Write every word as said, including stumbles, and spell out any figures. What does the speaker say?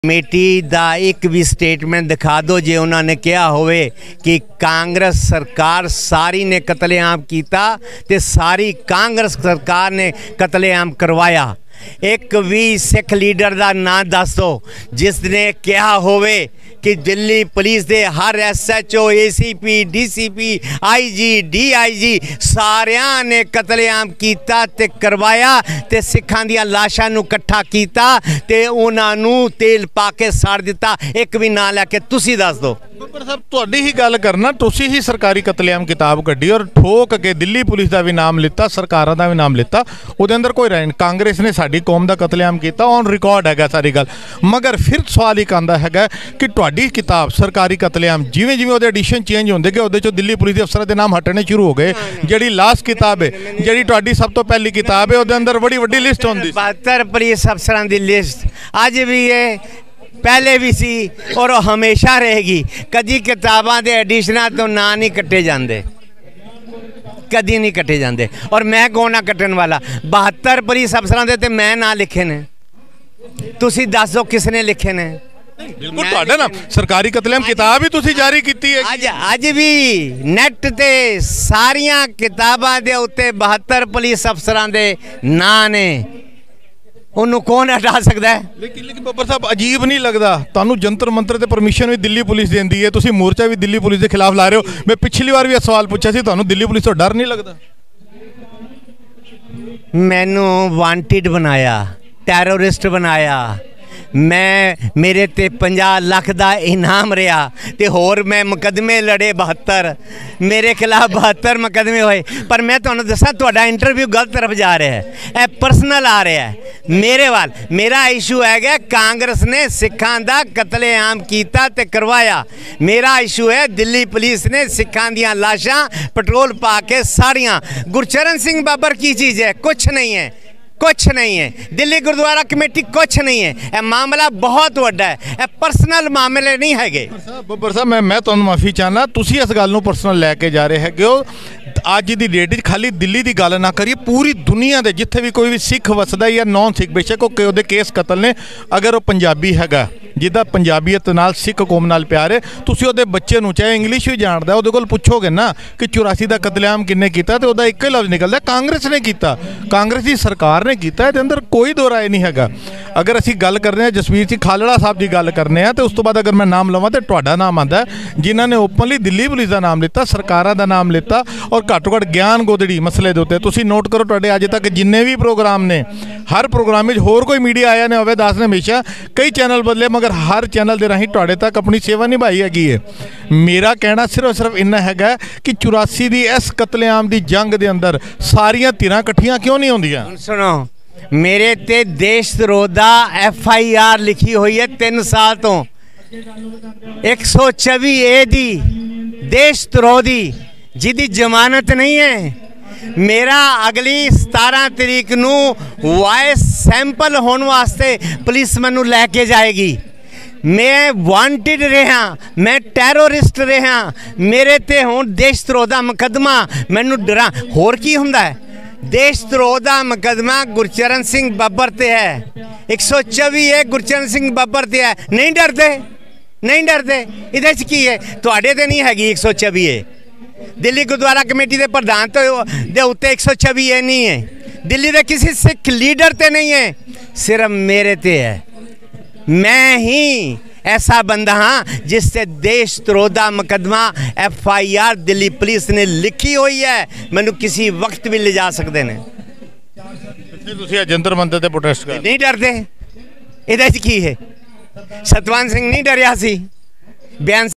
Committee का एक भी स्टेटमेंट दिखा दो जे उन्होंने कहा होवे कि कांग्रेस सरकार सारी ने कतलेआम किया ते सारी कांग्रेस सरकार ने कतलेआम करवाया। एक भी सिख लीडर का नाम दस दो जिसने कहा होवे कि दिल्ली पुलिस दे हर S H O A C P D C P I G D I G सारिया ने कतलेआम किया ते करवाया ते सिखां दियां लाशां नूं इकट्ठा किया ते उन्हां नूं तेल पा के साड़ दिता। एक भी ना लैके तुसी दस दो। ਬੱਬਰ ਸਾਹਿਬ ਤੁਹਾਡੀ ही गल करना, तुसी ही सरकारी कतलेआम किताब कड्डी और ठोक के दिल्ली पुलिस का भी नाम लिता, सरकारां दा भी नाम लिता, उहदे अंदर कोई राय नहीं। कांग्रेस ने साडी कौम का कतलेआम किया, ऑन रिकॉर्ड है सारी गल। मगर फिर सवाल एक आंदा है कि तुहाडी किताब सरकारी कतलेआम जिवें जिवें उहदे एडिशन चेंज होंदे गए उहदे चों दिल्ली पुलिस के अफसरां दे नाम हटने शुरू हो गए। जिहड़ी लास्ट किताब है, जिहड़ी तुहाडी सब तो पहली किताब है, उहदे अंदर बड़ी वड्डी लिस्ट होंदी। बहत्तर पुलिस अफसरां दी लिस्ट अज भी है, पहले भी सी और हमेशा रहेगी। कदी किताबां दे एडिशनां तो ना नहीं कट्टे जाते, कदी नहीं कट्टे जाते। और मैं कौन ना कट्टन वाला? बहत्तर पुलिस अफसरां दे ते मैं ना लिखे ने, तुसी दस दो किसने लिखे ने? बिल्कुल तुहाडा ना सरकारी कतलेआम किताब ही तुसी जारी कीती है। अज अज भी नैट ते सारियां किताबां दे उत्ते बहत्तर पुलिस अफसरां दे नां ने, उन्होंने कौन हटा सकता है? लेकिन लेकिन बब्बर साहब अजीब नहीं लगता तुहानू जंतर मंतर ते परमिशन भी दिल्ली पुलिस देंदी है, तुसी मोर्चा भी दिल्ली पुलिस के खिलाफ ला रहे हो। मैं पिछली बार भी यह सवाल पूछा सी, तुहानू दिल्ली पुलिस तो डर नहीं लगता? मैनू वांटेड बनाया, टैरोरिस्ट बनाया, मैं मेरे ते पचास लाख का इनाम रहा ते होर मैं मुकदमे लड़े बहत्तर, मेरे खिलाफ बहत्तर मुकदमे होए। पर मैं तुहानू दसा तुहाडा इंटरव्यू गलत तरफ जा रहा है, ए पर्सनल आ रहा है मेरे वाल। मेरा इशू है कांग्रेस ने सिखां दा कतलेआम किया ते करवाया। मेरा इशू है दिल्ली पुलिस ने सिखां दियां लाशां पेट्रोल पा के साड़ियां। गुरचरण सिंह बब्बर की चीज़ है? कुछ नहीं है, कुछ नहीं है। दिल्ली गुरुद्वारा कमेटी कुछ नहीं है। यह मामला बहुत वड्डा है, यह पर्सनल मामले नहीं है। बब्बर साहब मैं मैं तुहानू माफ़ी चाहना, तुसी इस गल नूं पर्सनल लैके जा रहे है हो। अज की डेट खाली दिल्ली की गल ना करिए, पूरी दुनिया के जिथे भी कोई भी सिख वसदा या नॉन सिख बेशक वो केस कतल ने, अगर वो पंजाबी है जिदा पंजाबीयत नाल सिख कौम नाल प्यार है, तुसी उहदे बच्चे नूं चाहे इंग्लिश भी जानदा उहदे कोल पुछोगे ना कि चौरासी का कतलेआम किन्ने कीता तो उहदा एक ही लफ्ज़ निकलदा कांग्रेस ने कीता, कांग्रेस की सरकार ने कीता। इहदे अंदर कोई दो राय नहीं है। अगर असीं गल करने हैं जसवीर सिंह खालड़ा साहब की गल करने हैं तो उस तो बाद अगर मैं नाम लवां तो तुहाडा नाम आंदा है, जिन्हां ने ओपनली दिल्ली पुलिस का नाम लिता, सरकारां दा नाम लिता और घट्टो घट्ट ज्ञान गोदड़ी मसले दे उत्ते। तुसीं नोट करो तुहाडे अज तक जिन्ने भी प्रोग्राम ने, हर प्रोग्राम में होर कोई मीडिया आया ने होवे दास ने हमेशा कई चैनल बदले, मगर हर चैनल के राही तुहाडे तक अपनी सेवा निभाई हैगी है। मेरा कहना सिर्फ सिर्फ इन्ना है कि चौरासी की इस कतलेआम की जंग के अंदर सारियां धिरां इकट्ठियां क्यों नहीं होंदियां? सुनो, मेरे ते देशद्रोह दा एफ आई आर लिखी हुई है तीन साल तो, एक सौ चौबी ए दी देशद्रोह दी जिदी जमानत नहीं है। मेरा अगली सतारह तरीक नू वॉइस सैंपल होने वास्ते पुलिस मैनू लैके जाएगी। मैं वांटेड रहा, मैं टैरोरिस्ट रहा, मेरे ते हुण देशद्रोह दा मुकदमा, मैनू डरा होर की हुंदा है? देशद्रोह दा मुकदमा गुरचरण सिंह बब्बर ते है, एक सौ चौबी है गुरचरण सिंह बब्बर ते है। नहीं डरते, नहीं डरते। इहदे च की है? तुहाडे ते नहीं हैगी एक सौ चौबी है। दिल्ली गुरुद्वारा कमेटी के प्रधान तो दे उत्ते एक सौ चौबी है नहीं है, दिल्ली के किसी सिख लीडर ते नहीं है, सिर्फ मेरे ते है। मैं ही ऐसा बंदा हाँ जिससे देशद्रोह दा मुकदमा F I R Delhi police ने लिखी हुई है, मैनू किसी वक्त भी ले जा सकते हैं। जंतर मंतर ते प्रोटेस्ट कर नहीं डरते। इहदे च की है? सतवंत सिंह नहीं डरिया सी बयान